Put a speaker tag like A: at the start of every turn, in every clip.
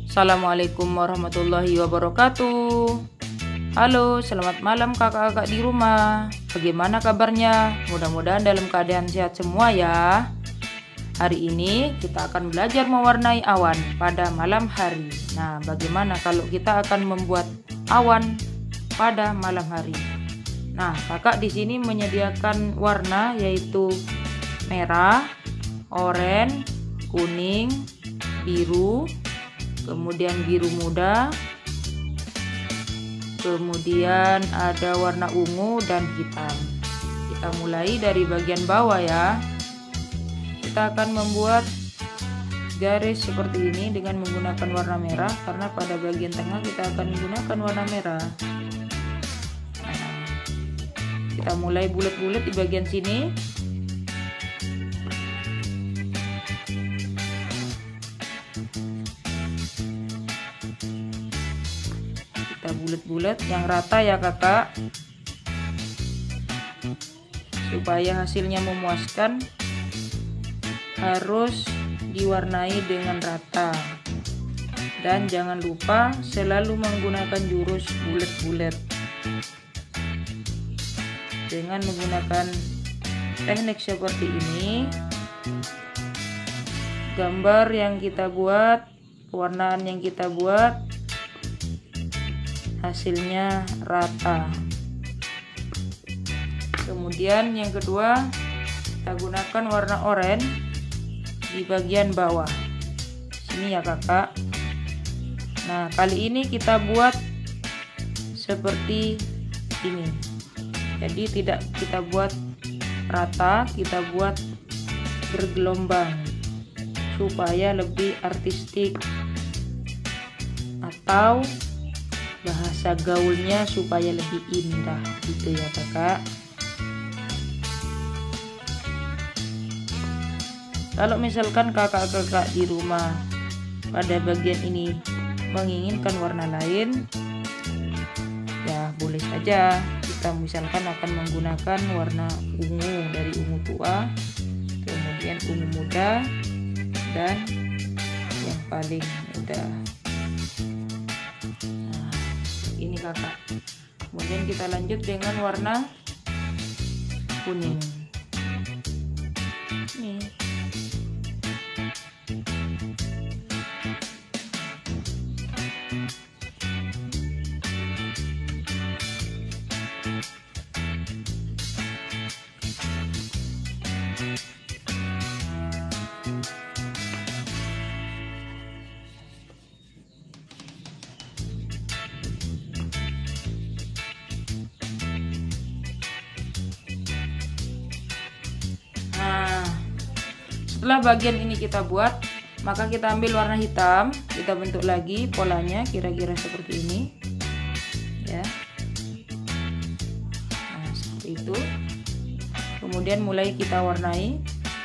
A: Assalamualaikum warahmatullahi wabarakatuh. Halo, selamat malam kakak-kakak di rumah. Bagaimana kabarnya? Mudah-mudahan dalam keadaan sehat semua ya. Hari ini kita akan belajar mewarnai awan pada malam hari. Nah, bagaimana kalau kita akan membuat awan pada malam hari? Nah, kakak di sini menyediakan warna yaitu merah, oranye, kuning, biru, kemudian biru muda, kemudian ada warna ungu dan hitam. Kita mulai dari bagian bawah ya. Kita akan membuat garis seperti ini dengan menggunakan warna merah, karena pada bagian tengah kita akan menggunakan warna merah. Nah, kita mulai bulat-bulat di bagian sini. Kita bulat-bulat yang rata ya kakak, supaya hasilnya memuaskan. Harus diwarnai dengan rata, dan jangan lupa selalu menggunakan jurus bulat-bulat. Dengan menggunakan teknik seperti ini, gambar yang kita buat, pewarnaan yang kita buat, hasilnya rata. Kemudian yang kedua, kita gunakan warna oranye di bagian bawah sini ya kakak. Nah, kali ini kita buat seperti ini. Jadi tidak kita buat rata, kita buat bergelombang supaya lebih artistik, atau bahasa gaulnya supaya lebih indah gitu ya kakak. Kalau misalkan kakak-kakak di rumah pada bagian ini menginginkan warna lain, ya boleh saja. Kita misalkan akan menggunakan warna ungu, dari ungu tua, kemudian ungu muda, dan yang paling muda. Nah, ini kakak. Kemudian kita lanjut dengan warna kuning. Nih. Nah, setelah bagian ini kita buat, maka kita ambil warna hitam, kita bentuk lagi polanya kira-kira seperti ini ya. Nah, seperti itu. Kemudian mulai kita warnai.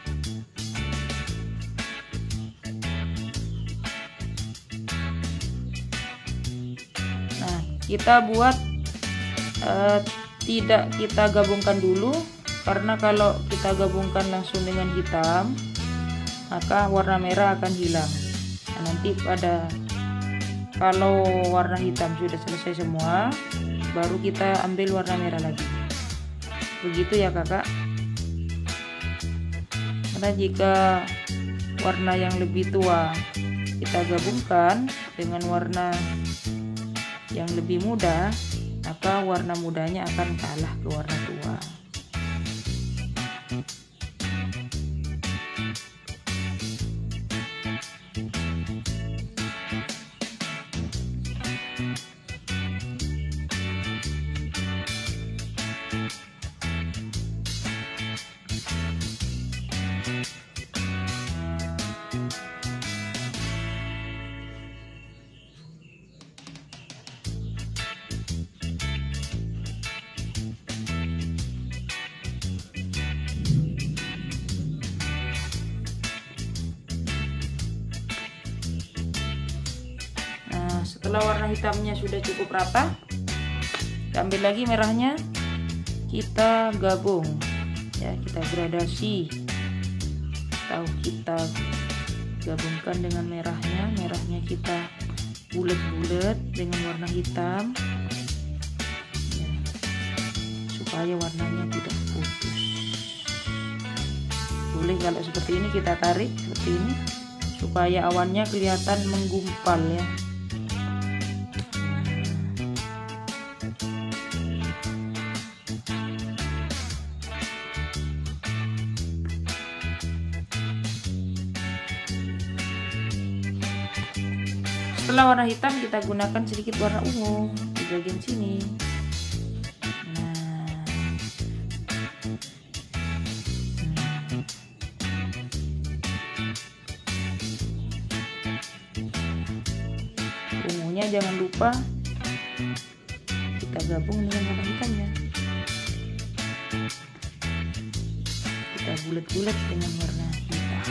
A: Nah, kita buat tidak kita gabungkan dulu, karena kalau kita gabungkan langsung dengan hitam, maka warna merah akan hilang. Nah, nanti kalau warna hitam sudah selesai semua, baru kita ambil warna merah lagi. Begitu ya kakak. Karena jika warna yang lebih tua kita gabungkan dengan warna yang lebih muda, maka warna mudanya akan kalah ke warna tua. Setelah warna hitamnya sudah cukup rata, kita ambil lagi merahnya, kita gabung ya, kita gradasi atau kita gabungkan dengan merahnya kita bulat-bulat dengan warna hitam ya, supaya warnanya tidak putus. Boleh kalau seperti ini kita tarik seperti ini supaya awannya kelihatan menggumpal ya. Setelah warna hitam kita gunakan sedikit warna ungu di bagian sini. Ungunya jangan lupa kita gabung dengan warna hitamnya. Kita bulat-bulat dengan warna hitam.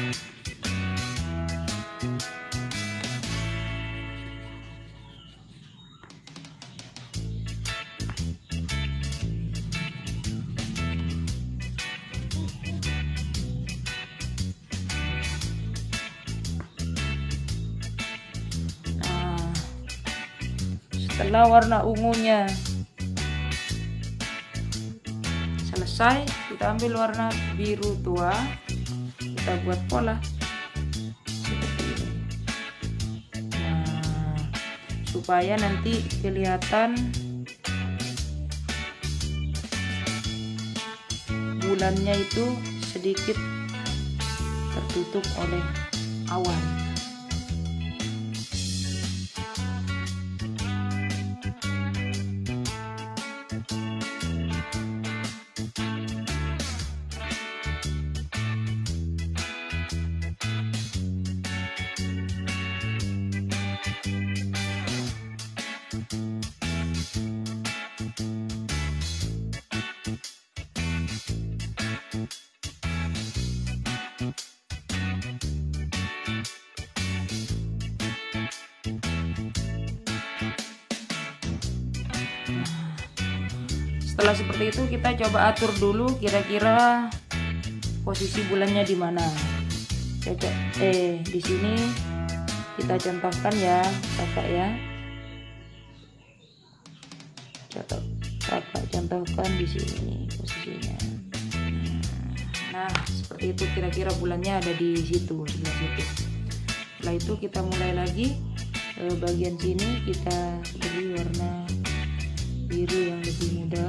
A: Setelah warna ungunya selesai, kita ambil warna biru tua, kita buat pola seperti ini. Nah, supaya nanti kelihatan bulannya itu sedikit tertutup oleh awan. Setelah seperti itu kita coba atur dulu kira-kira posisi bulannya di mana. Di sini kita contohkan ya, kakak ya. Kakak contohkan di sini posisinya. Nah, seperti itu kira-kira bulannya ada di situ, sebelah situ. Setelah itu kita mulai lagi bagian sini kita beri warna biru yang lebih muda.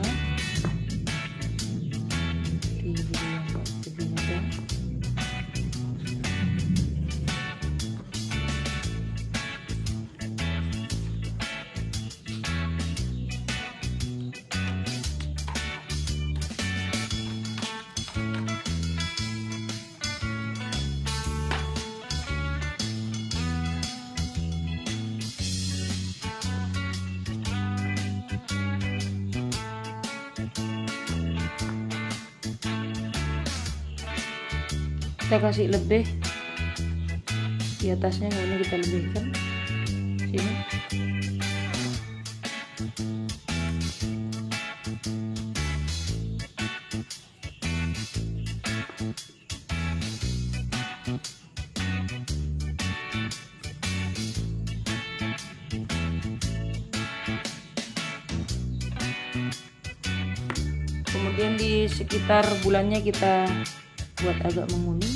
A: Kita kasih lebih di atasnya, ini kita lebihkan sini. Kemudian di sekitar bulannya kita buat agak menguning.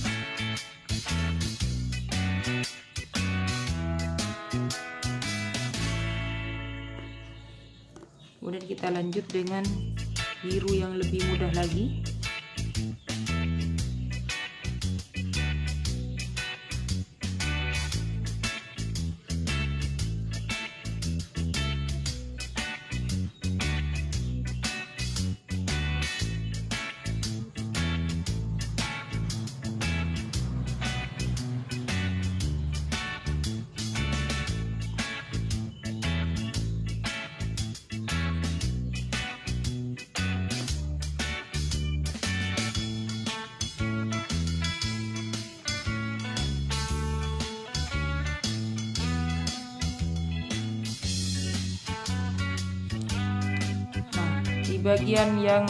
A: Kemudian kita lanjut dengan biru yang lebih mudah lagi. Bagian yang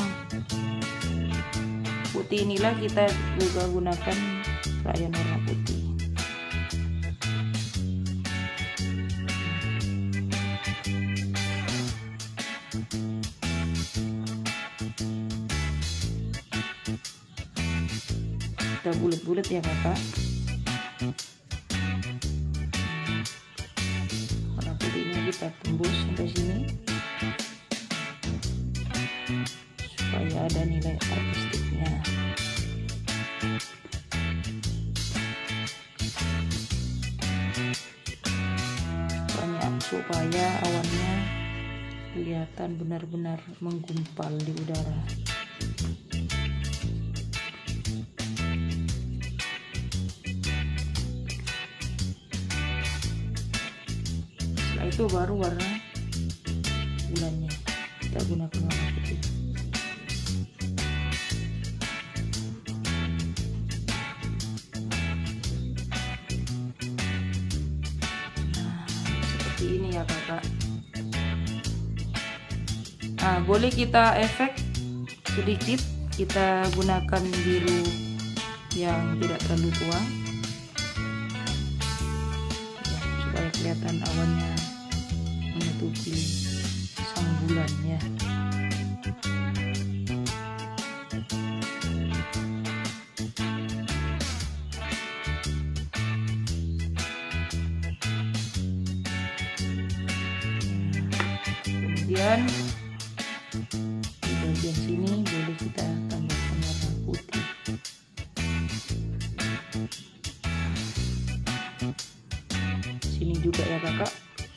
A: putih inilah kita juga gunakan crayon warna putih. bulat-bulat ya kakak. Warna putihnya kita tembus sampai sini supaya ada nilai artistiknya. Supaya awannya kelihatan benar-benar menggumpal di udara. Setelah itu baru warna bulannya kita gunakan warna putih. Ini ya kakak. Nah, boleh kita efek sedikit, kita gunakan biru yang tidak terlalu tua ya, supaya kelihatan awannya menutupi sang bulan ya. Kemudian di bagian sini boleh kita tambahkan warna putih. Sini juga ya kakak.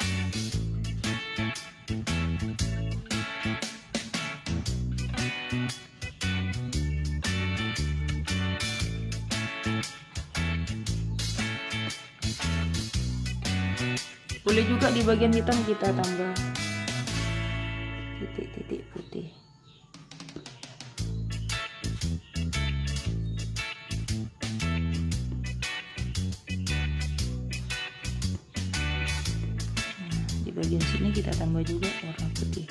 A: Boleh juga di bagian hitam kita tambah titik-titik putih. Di bagian sini kita tambah juga warna putih.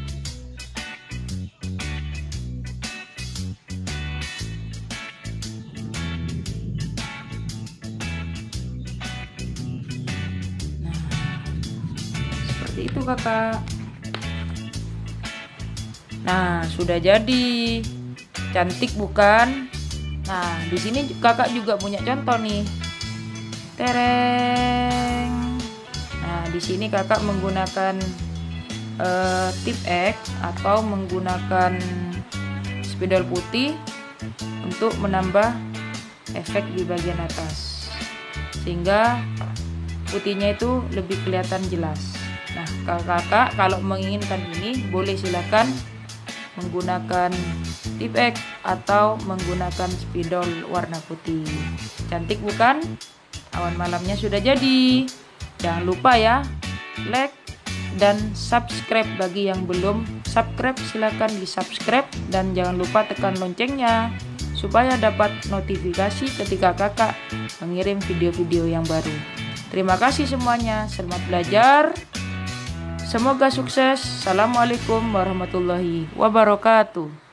A: Nah, seperti itu kakak. Nah, sudah jadi. Cantik bukan? Nah, di sini kakak juga punya contoh nih. Tereng. Nah, di sini kakak menggunakan tip X atau menggunakan spidol putih untuk menambah efek di bagian atas, sehingga putihnya itu lebih kelihatan jelas. Nah, kakak kalau menginginkan ini boleh silakan menggunakan tip X atau menggunakan spidol warna putih. Cantik bukan? Awan malamnya sudah jadi. Jangan lupa ya, like dan subscribe. Bagi yang belum subscribe silakan di subscribe, dan jangan lupa tekan loncengnya supaya dapat notifikasi ketika kakak mengirim video-video yang baru. Terima kasih semuanya, selamat belajar. Semoga sukses. Assalamualaikum warahmatullahi wabarakatuh.